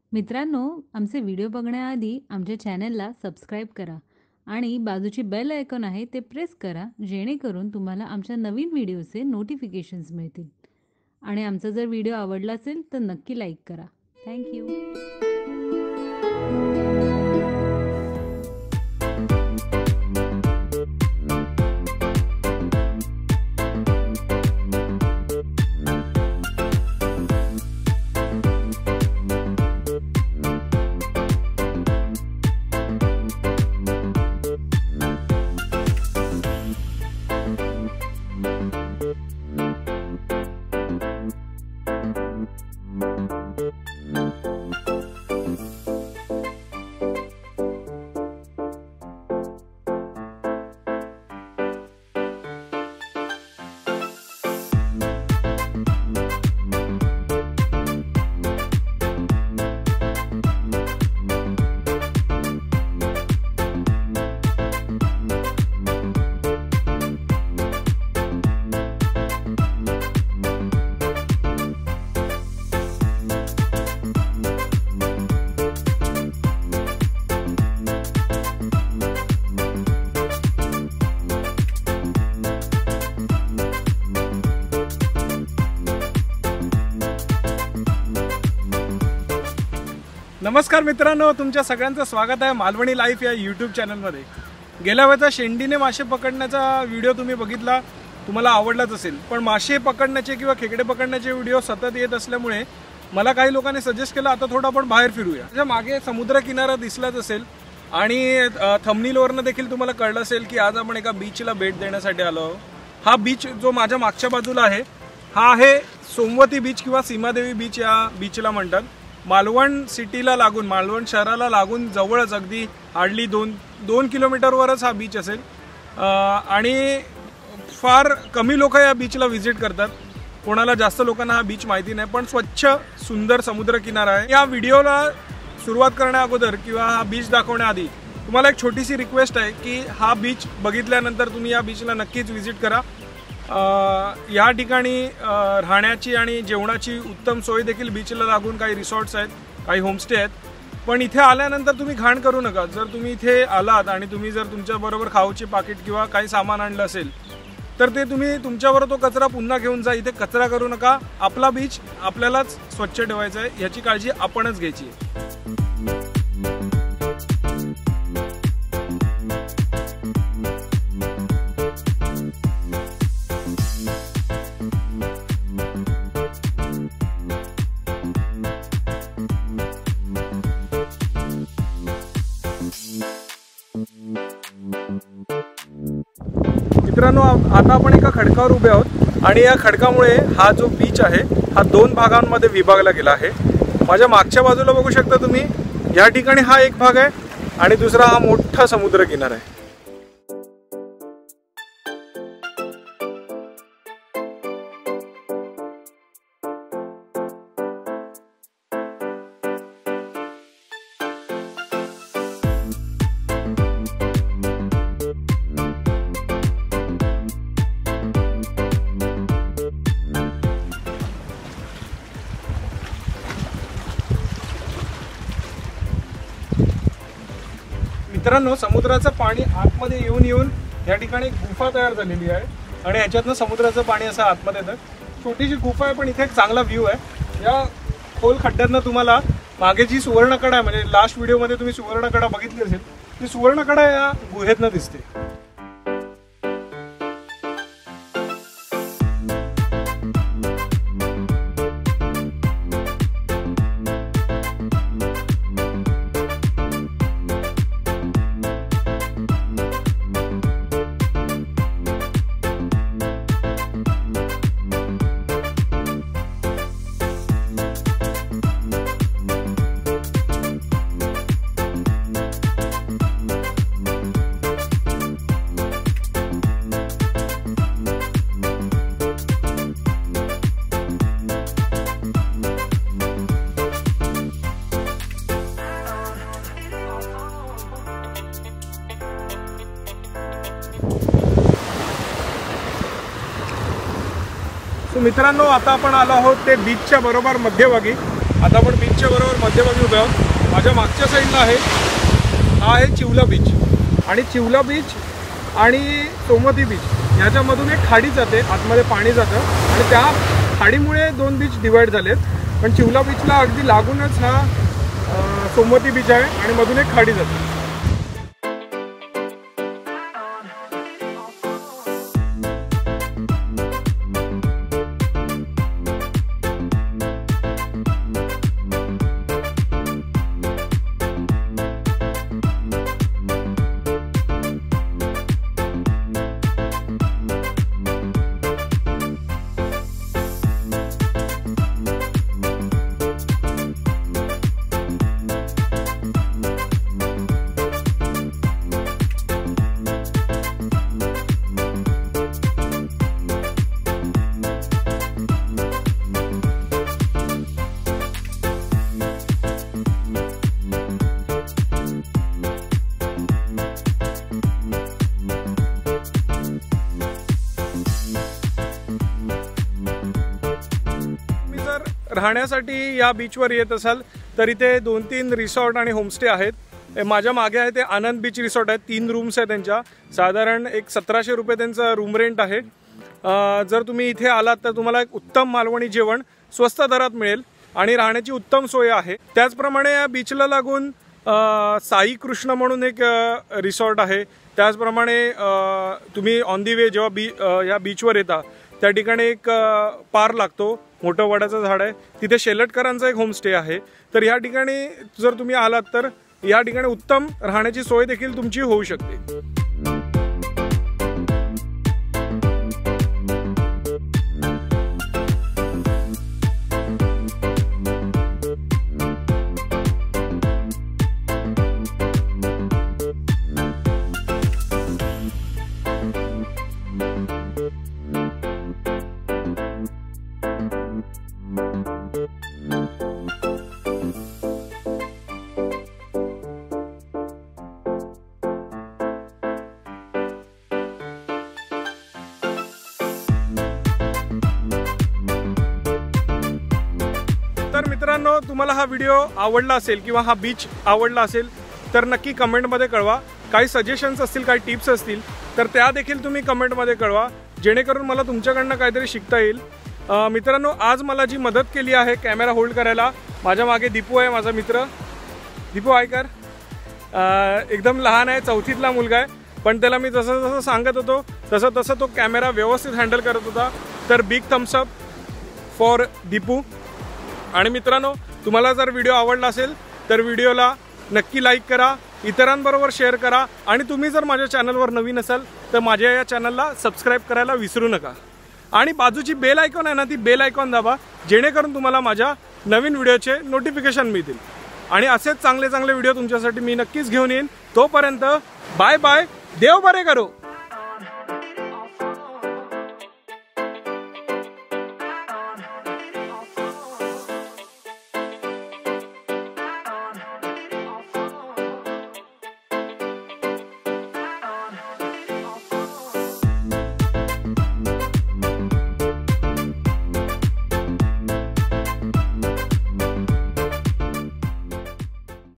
मित्रांनो, आमचे व्हिडिओ बघण्याआधी आमच्या चॅनलला सबस्क्राईब करा आणि बाजूची बेल आयकॉन आहे ते प्रेस करा, जेणेकरून तुम्हाला आमच्या नवीन व्हिडिओचे नोटिफिकेशन्स मिळतील. आणि आमचा जर व्हिडिओ आवडला असेल तर नक्की लाईक करा. Thank you. नमस्कार मित्रांनो, तुमच्या सगळ्यांचं स्वागत आहे मालवणी लाईफ या यूट्यूब चॅनलमध्ये. गेल्या वेळेचा शेंडीने मासे पकडण्याचा व्हिडिओ तुम्ही बघितला, तुम्हाला आवडलाच असेल. पण मासे पकडण्याचे किंवा खेकडे पकडण्याचे व्हिडिओ सतत येत असल्यामुळे मला काही लोकांनी सजेस्ट केलं आता थोडं आपण बाहेर फिरूया. त्याच्या मागे समुद्रकिनारा दिसलाच असेल आणि थंबनेलवरनं देखील तुम्हाला कळलं असेल की आज आपण एका बीचला भेट देण्यासाठी आलो. हा बीच जो माझ्या मागच्या बाजूला आहे हा आहे सोमवती बीच किंवा सीमादेवी बीच या बीचला म्हणतात. मालवण सिटीला लागून, मालवण शहराला लागून जवळच अगदी हार्डली 2 किलोमीटरवरच हा बीच असेल. आणि फार कमी लोक या बीचला व्हिजिट करतात. कोणाला जास्त लोकांना हा बीच माहिती नाही, पण स्वच्छ सुंदर समुद्रकिनारा आहे. या व्हिडिओला सुरुवात करण्या अगोदर किंवा हा बीच दाखवण्याआधी तुम्हाला एक छोटीशी रिक्वेस्ट आहे की हा बीच बघितल्यानंतर तुम्ही या बीचला नक्कीच व्हिजिट करा. या ठिकाणी राहण्याची आणि जेवणाची उत्तम सोय देखील बीचला लागून काही रिसॉर्ट्स आहेत, काही होमस्टे आहेत. पण इथे आल्यानंतर तुम्ही घाण करू नका. जर तुम्ही इथे आलात आणि तुम्ही जर तुमच्याबरोबर खाऊची पाकिट किंवा काही सामान आणलं असेल तर ते तुम्ही तुमच्याबरोबर तो कचरा पुन्हा घेऊन जा. इथे कचरा करू नका. आपला बीच आपल्यालाच स्वच्छ ठेवायचा आहे, याची काळजी आपणच घ्यायची आहे. मित्रांनो, आता आपण एका खडकावर उभे आहोत आणि या खडकामुळे हा जो बीच आहे हा 2 भागांमध्ये विभागला गेला आहे. माझ्या मागच्या बाजूला बघू शकता तुम्ही, या ठिकाणी हा एक भाग आहे आणि दुसरा हा मोठा समुद्र किनारा आहे. मित्रांनो, समुद्राचं पाणी आतमध्ये येऊन येऊन या ठिकाणी गुफा तयार झालेली आहे आणि ह्याच्यातनं समुद्राचं पाणी असं आतमध्ये येतं. छोटीशी गुफा आहे पण इथे एक चांगला व्ह्यू आहे. या खोल खड्ड्यातनं तुम्हाला मागे जी सुवर्णकडा आहे, म्हणजे लास्ट व्हिडिओमध्ये तुम्ही सुवर्णकडा बघितली असेल, ती सुवर्णकडा या गुहेतनं दिसते. सो मित्रांनो, आता आपण आलो आहोत ते बीचच्या बरोबर मध्यभागी आता आपण बीचच्या बरोबर मध्यभागी उभे आहोत। माझ्या मागच्या साईडला आहे हा आहे चिवला बीच आणि चिवला बीच आणि सोमवती बीच ह्याच्यामधून एक खाडी जाते, आतमध्ये पाणी जातं आणि त्या खाडीमुळे दोन बीच डिवाइड झालेत। पण चिवला बीचला अगदी लागूनच हा सोमवती बीच आहे आणि मधून एक खाडी जाते। राहण्यासाठी या बीचवर येत असाल तर इथे 2-3 रिसॉर्ट आणि होमस्टे आहेत। माझ्या मागे आहे ते आनंद बीच रिसॉर्ट आहे, 3 रूम्स आहेत त्यांच्या, साधारण एक 1700 रुपये त्यांचं रूम रेंट आहे। जर तुम्ही इथे आलात तर तुम्हाला एक उत्तम मालवणी जेवण स्वस्त दरात मिळेल आणि राहण्याची उत्तम सोय आहे। त्याचप्रमाणे या बीचला लागून साई कृष्ण म्हणून एक रिसॉर्ट आहे। त्याचप्रमाणे तुम्ही ऑन दी वे जेव्हा या बीचवर येता त्या ठिकाणी एक पार लागतो, मोठं वडाचं झाड आहे, तिथे शेलटकरांचा एक होमस्टे आहे। तर या ठिकाणी जर तुम्ही आलात तर या ठिकाणी उत्तम राहण्याची सोय देखील तुमची होऊ शकते। तर मित्रांनो, तुम्हाला हा व्हिडिओ आवडला असेल किंवा हा बीच आवडला असेल तर नक्की कमेंटमध्ये कळवा। काही सजेशन्स असतील, काही टिप्स असतील तर त्या देखील तुम्ही कमेंटमध्ये कळवा, जेणेकरून मला तुमच्याकडनं काहीतरी शिकता येईल। मित्रांनो, आज मला जी मदत केली आहे कॅमेरा होल्ड करायला, माझ्या मागे दीपू आहे, माझा मित्र। दीपू आयकर एकदम लहान आहे, 4थीतला मुलगा आहे, पण त्याला मी जसं जसं सांगत होतो तसं तसं तो कॅमेरा व्यवस्थित हँडल करत होता। तर big thumbs up for Deepu. आणि मित्रांनो, तुम्हाला जर व्हिडिओ आवडला असेल तर व्हिडिओला नक्की लाईक करा, इतरांबरोबर शेअर करा आणि तुम्ही जर माझ्या चॅनलवर नवीन असाल तर माझ्या या चॅनलला सबस्क्राईब करायला विसरू नका। आणि बाजूची बेल आयकॉन आहे ना, ती बेल आयकॉन दाबा, जेणेकरून तुम्हाला माझ्या नवीन व्हिडिओचे नोटिफिकेशन मिळतील आणि असेच चांगले चांगले व्हिडिओ तुमच्यासाठी मी नक्कीच घेऊन येईन। तोपर्यंत बाय बाय, देव बरे करो।